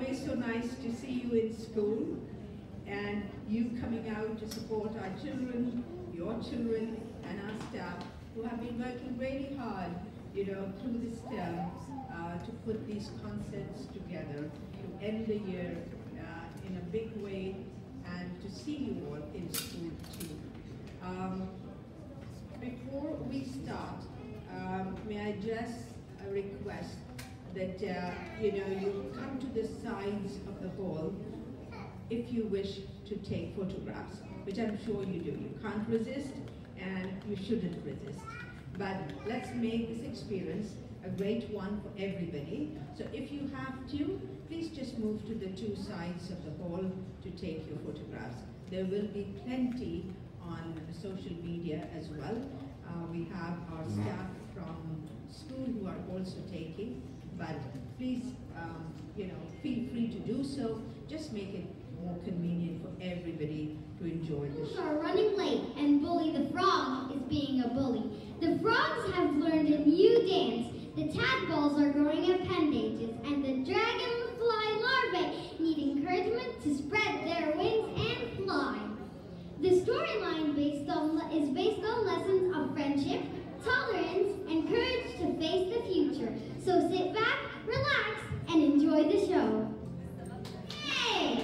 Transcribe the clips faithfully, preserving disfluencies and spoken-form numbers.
always so nice to see you in school and you coming out to support our children, your children, and our staff who have been working really hard, you know, through this term uh, to put these concerts together to end the year uh, in a big way and to see you all in school too. Um, before we start, um, may I just uh, request that uh, you know, you come to the sides of the hall if you wish to take photographs, which I'm sure you do. You can't resist and you shouldn't resist. But let's make this experience a great one for everybody. So if you have to, please just move to the two sides of the hall to take your photographs. There will be plenty on social media as well. Uh, we have our staff from school who are also taking, but please, um, you know, feel free to do so. Just make it more convenient for everybody to enjoy the show. Are running late, and Bully the Frog is being a bully. The frogs have learned a new dance. The tadpoles are growing appendages, and the dragonfly larvae need encouragement to spread their wings and fly. The storyline based on is based on lessons of friendship, tolerance, and courage to face the future. So sit back, relax, and enjoy the show. Hey!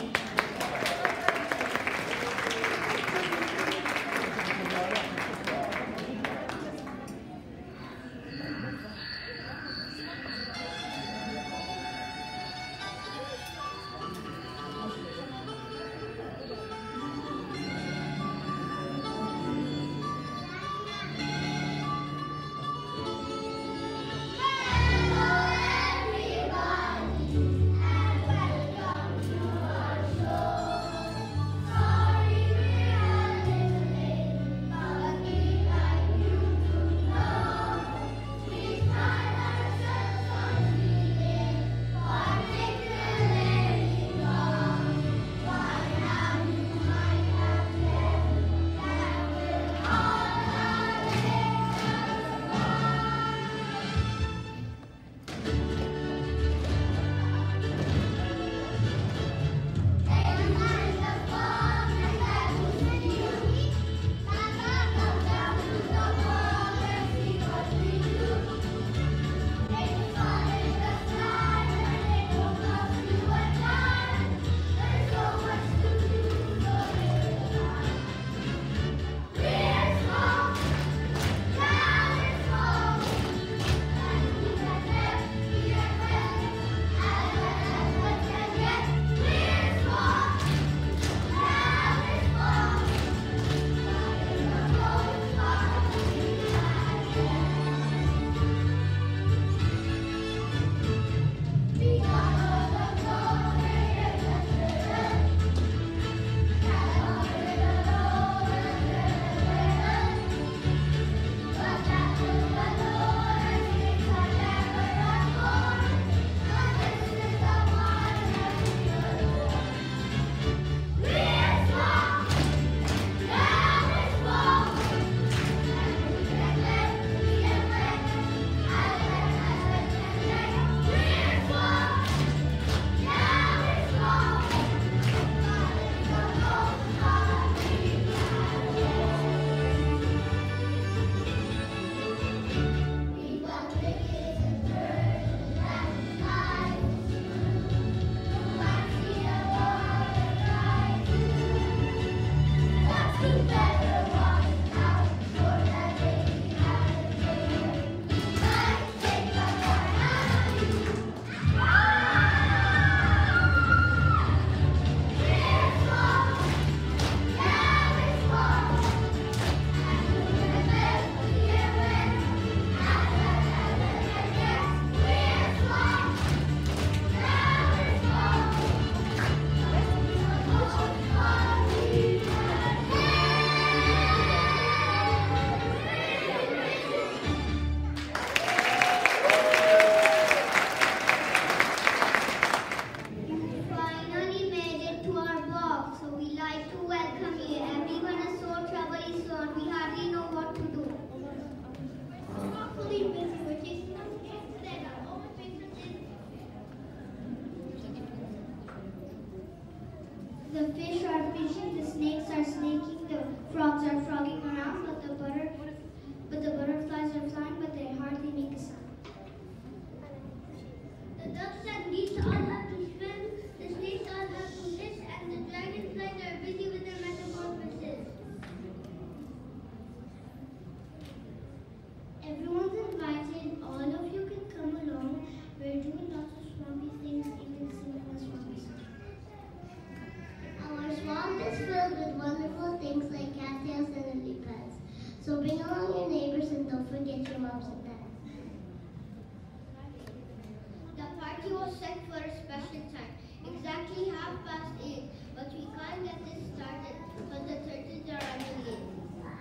half past eight, but we can't get this started because the churches are running late.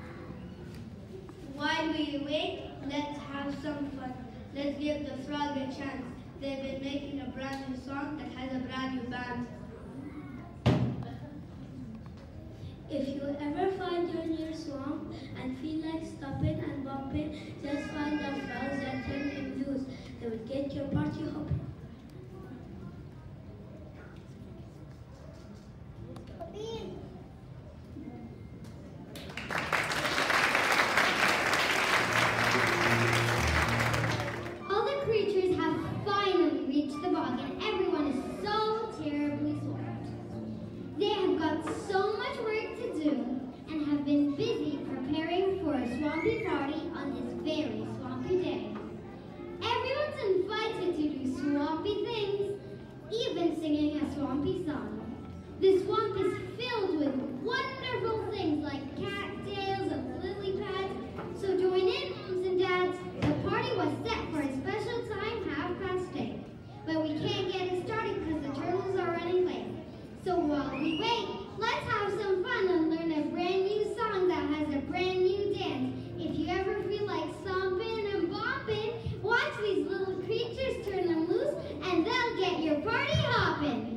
While we wait, let's have some fun. Let's give the frog a chance. They've been making a brand new song that has a brand new band. If you ever find you're near swamp and feel like stopping and bumping, just find the frogs and turn them loose. They will get your party hopping. All the creatures have finally reached the bog and everyone is so terribly swamped. They have got so much work to do and have been busy preparing for a swampy party on this very swampy day. Everyone's invited to do swampy things, even singing a swampy song. The swamp is filled with wonderful things like cattails and lily pads, so join in, moms and dads. The party was set for a special time, half past eight. But we can't get it started because the turtles are running late. So while we wait, let's have some fun and learn a brand new song that has a brand new dance. If you ever feel like stomping and bopping, watch these little creatures turn them loose and they'll get your party hopping.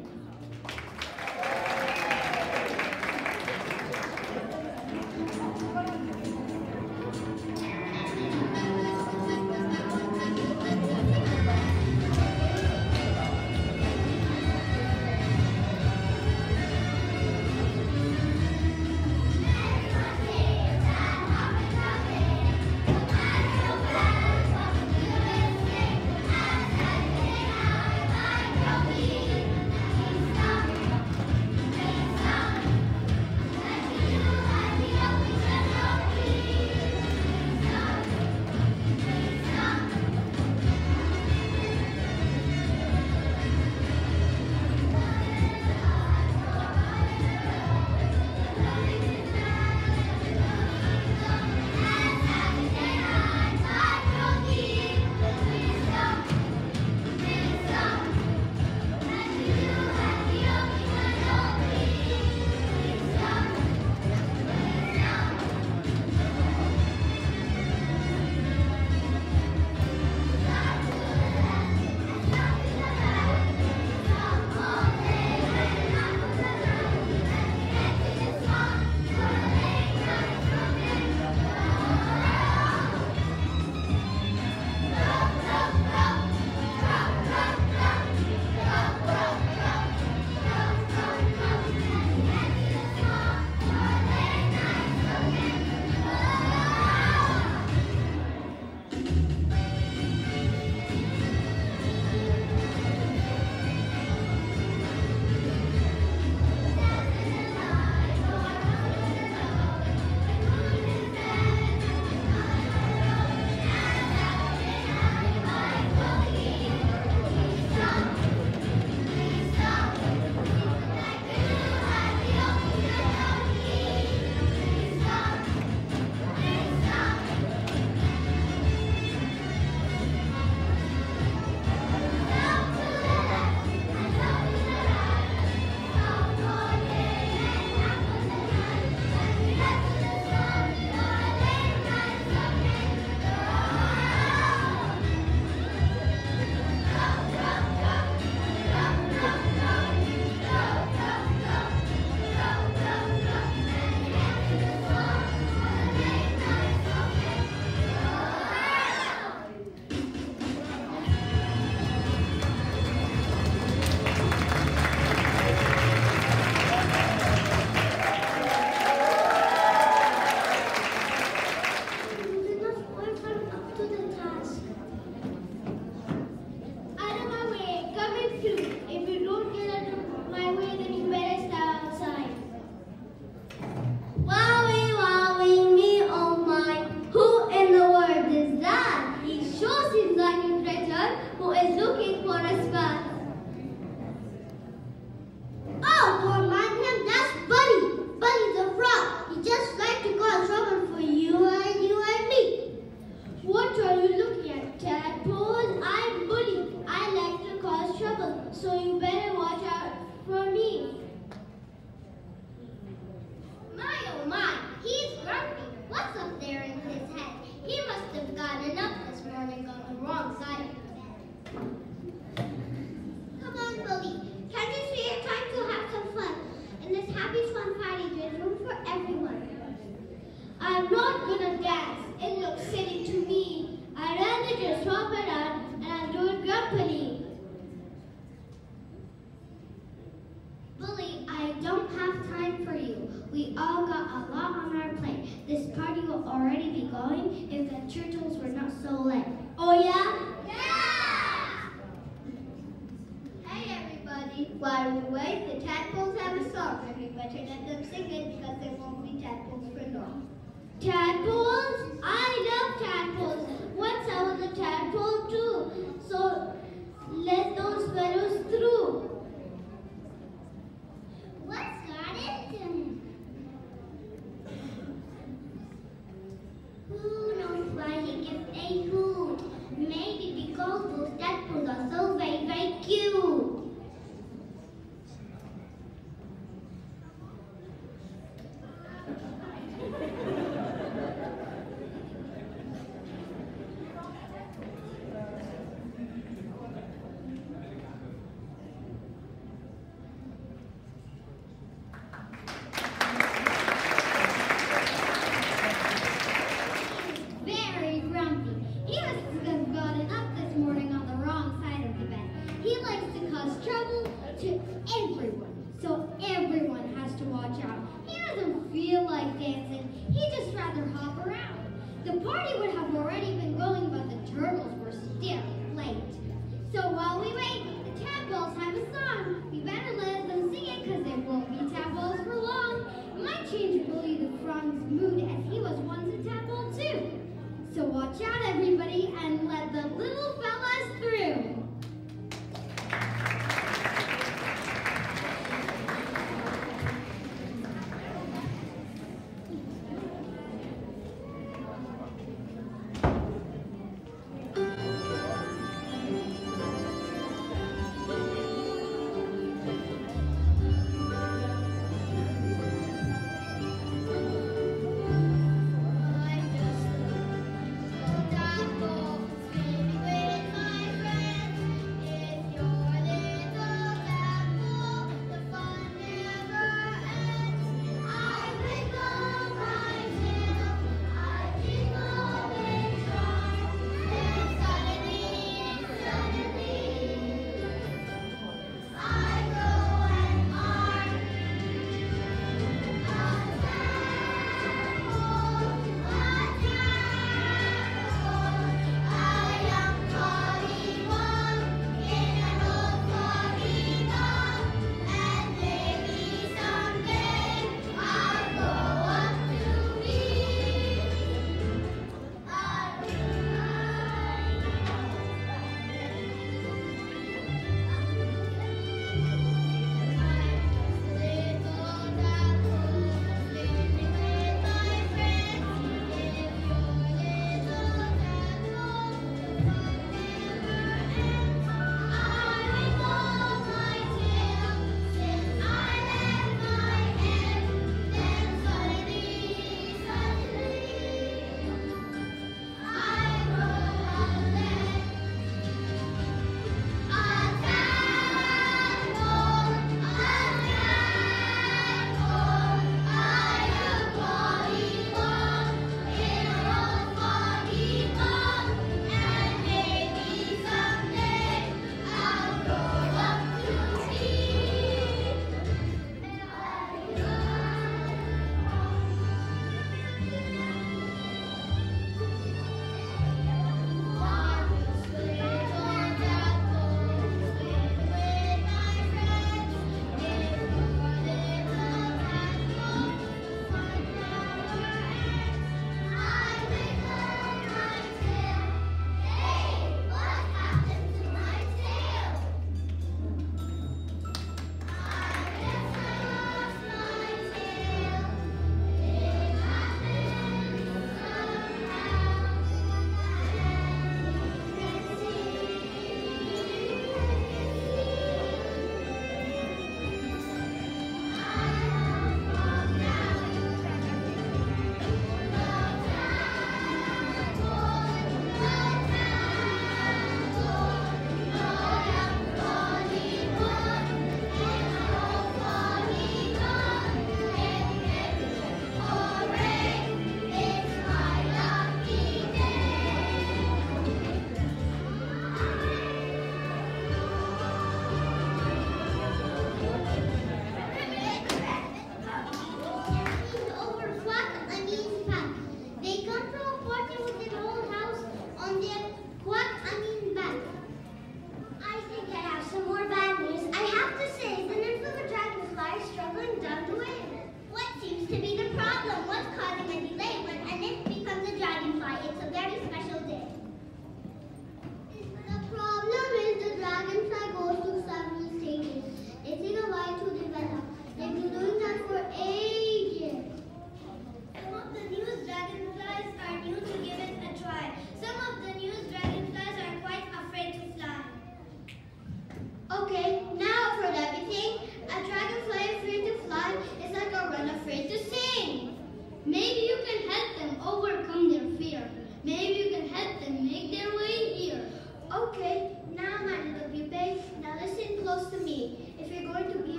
going on the wrong side of it. Come on, Bully. Can't you see it's time to have some fun? In this happy fun party, there's room for everyone. I'm not gonna dance. It looks silly to me. I'd rather just hop around and I'll do it grumpily. Bully, I don't have time for you. We all got a lot on our plate. This party will already be going if the turtles were not so late. Oh yeah? Yeah! Hey everybody, while we wait, the tadpoles have a song and we better let them sing it because there won't be tadpoles for long. Tadpoles? I love tadpoles. What's our the tadpole do? So let those fellows through. What's got into him? Who knows why he gets a food? Maybe because those tadpoles are so very, very cute. Baby, waiting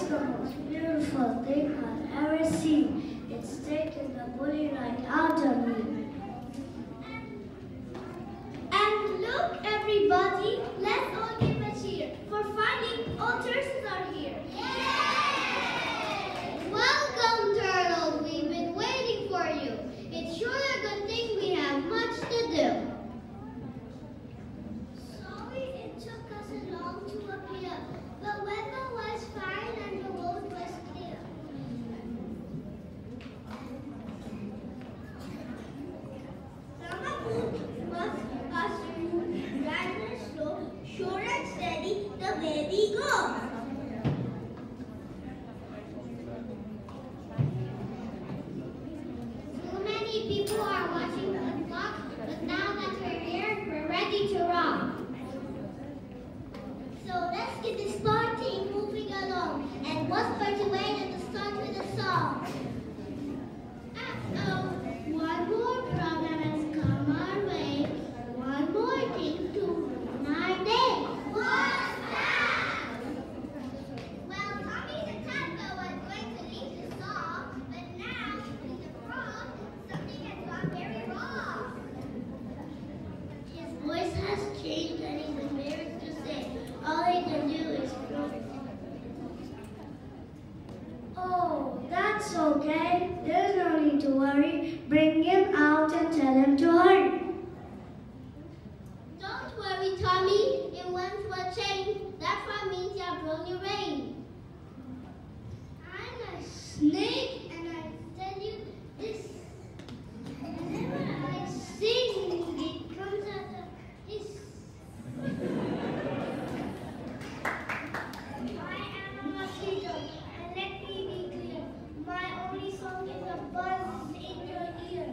the most beautiful thing I've ever seen. It's taken the bully right out of me. And look, everybody, let's all give a cheer for finding all turtles are here. Yay! Welcome, turtles. We've been waiting for you. It's sure a good thing we have much to do. Sorry it took us so long to appear. The weather was fine and the road was clear. Us rather slow, sure and steady, the way we go. So many people are watching the clock, but now that we're here, we're ready to rock. So let's get this party moving along, and what's better way than to start with a song? Uh-oh, one more problem has come our way. One more thing to ruin our day. What's that? Well, Tommy the Tadpole was going to lead the song, but now, with the frog, something has gone very wrong. His voice has changed and he's embarrassed to say. All he can do is croak. Oh, that's okay. There's no need to worry. Bring him out and tell him to hurry. Don't worry, Tommy. It once will change. That one means you have grown your reign. I'm a snake, and I tell you this. Whenever I sing, it comes out of this. I am a mosquito, and let me be clear. My only song is a buzz in your ear.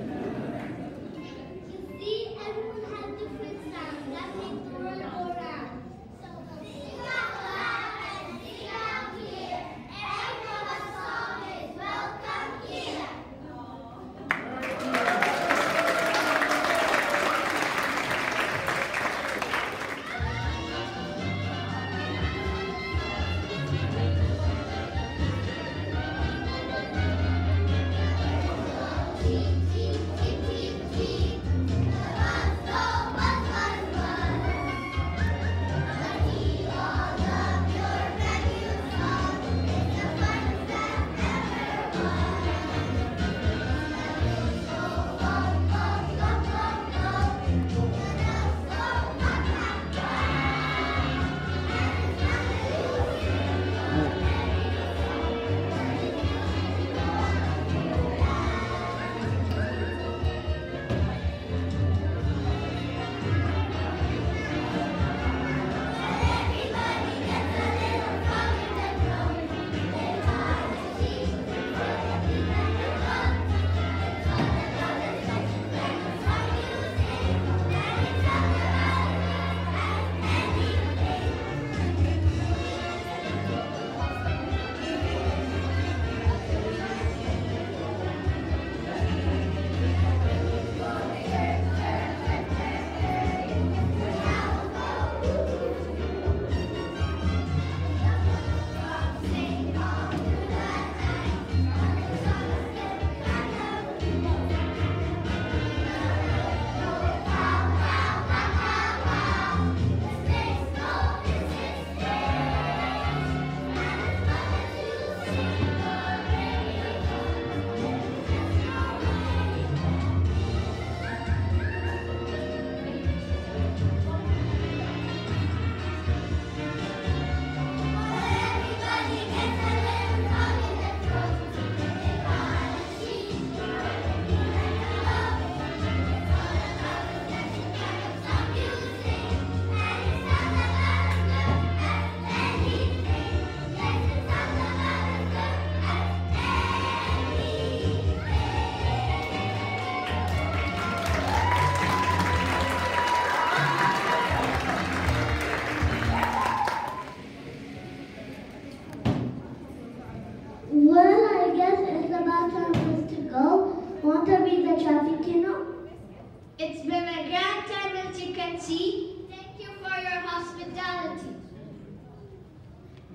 You see, everyone has different sounds that make the world go round. So sing out loud and sing out clear. Everyone's song is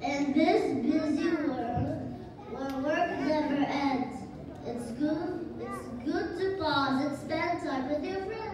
In this busy world, where work never ends, it's good, it's good to pause and spend time with your friends.